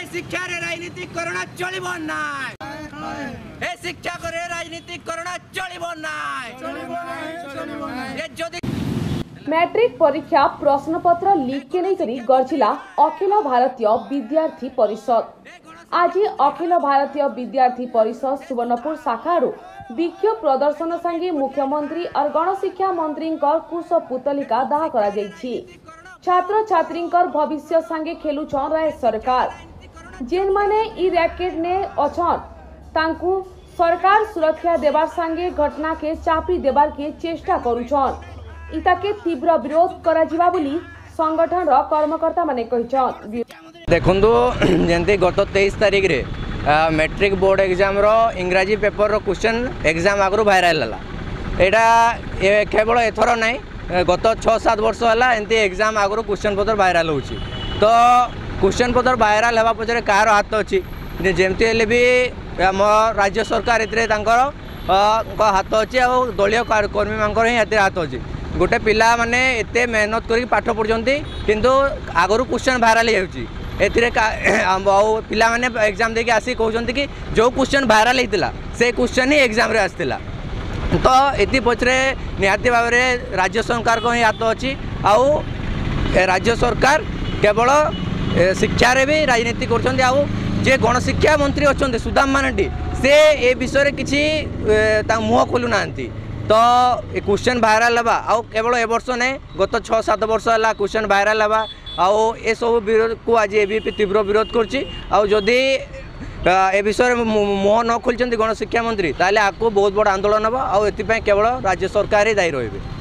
शिक्षा रे राजनीति करना चलिबो नाय ए शिक्षा करे राजनीति करना चलिबो नाय ए जदि मैट्रिक परीक्षा प्रश्नपत्र लीक के नहीं गर्जिला अखिल भारतीय विद्यार्थी परिषद। आज अखिल भारतीय विद्यार्थी परिषद सुवर्णपुर शाखार विक्षोभ प्रदर्शन संगे मुख्यमंत्री और गणशिक्षा मंत्री कुश पुतलिका दाह करा जायछि। छात्र छात्री भविष्य संगे खेलुछन राज्य सरकार। जेन माने ई रैकेट ने अछन तांकु सरकार सुरक्षा देवार संगे घटना के चापी देवार के चेष्टा करुछन। इताके तीव्र विरोध करा जिबा बोली संगठन रो कर्मकर्ता माने कहिछन। देखंदो जेंते गत 23 तारिख रे मैट्रिक बोर्ड एग्जाम रो इंग्राजी पेपर रो क्वेश्चन एग्जाम आगरो वायरल हला। एटा केवल एथर नै गत 6-7 वर्ष हला एंते एग्जाम आगरो क्वेश्चन पत्र वायरल होची। तो क्वेश्चन पत्र वायरल हेबा पछरे कार हाथ अछि जेमते हेले भी हम राज्य सरकार एतरे तांकर हाथ अछि आ दलीय कर्मी मानकर ही एते हाथ अछि। गोटे पिला माने एते मेहनत करी पाठ पढ़ुचंती किंतु आगरो क्वेश्चन वायरल होची। एथिरे पिला माने एग्जाम देके आसी कहउचंती कि जो क्वेश्चन वायरल हेतिला से क्वेश्चन ही एग्जाम रे आस्तिला। तो एति पछरे निहाती भाव में राज्य सरकार को ही हाथ अछि। आउ राज्य सरकार केवल शिक्षा रे भी राजनीति करछंती। आउ जे गणशिक्षा मंत्री अछंती सुदाम मानंडी से ए विषय रे किछि मुह खोलु नांती। तो क्वेश्चन वायरल हवा आउ केवल ए वर्ष नै गत 6-7 वर्ष हला क्वेश्चन वायरल हवा आउ ए सब विरोध को आज एबीपी तीव्र विरोध करछि। आउ जदि ए विषय मुह न खोलछंती गणशिक्षा मंत्री ताले आको बहुत बड़ आंदोलन हवा। आउ एति पय केवल राज्य सरकार ही दायी रहिबे।